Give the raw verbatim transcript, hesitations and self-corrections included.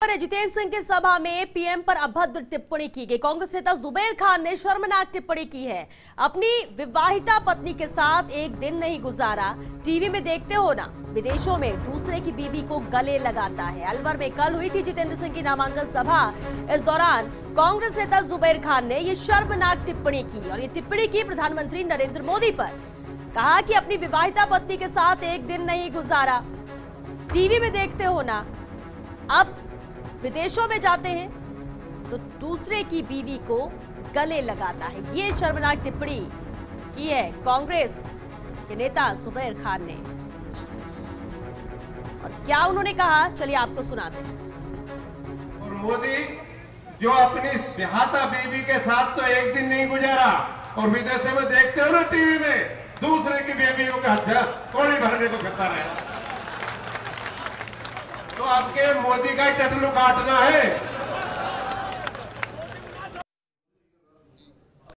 खबर है, जितेंद्र सिंह की सभा में पीएम पर अभद्र टिप्पणी की गई। कांग्रेस नेता जुबैर खान ने शर्मनाक टिप्पणी की है। अपनी विवाहिता पत्नी के साथ एक दिन नहीं गुजारा, टीवी में देखते हो ना, विदेशों में दूसरे की बीवी को गले लगाता है। अलवर में कल हुई थी जितेंद्र सिंह की नामांकन सभा। इस दौरान कांग्रेस नेता जुबैर खान ने यह शर्मनाक टिप्पणी की और ये टिप्पणी की प्रधानमंत्री नरेंद्र मोदी पर। कहा कि अपनी विवाहिता पत्नी के साथ एक दिन नहीं गुजारा, टीवी में देखते हो ना, अब विदेशों में जाते हैं तो दूसरे की बीवी को गले लगाता है। ये शर्मनाक टिप्पणी की है कांग्रेस के नेता जुबैर खान ने। और क्या उन्होंने कहा, चलिए आपको सुनाते हैं। और मोदी जो अपनी विवाहिता बीवी के साथ तो एक दिन नहीं गुजारा और विदेशों में देखते हो ना टीवी में, दूसरे की बीवियों का हत्या कोड़ी भरने को करता रहे। तो आपके मोदी का चटलू काटना है।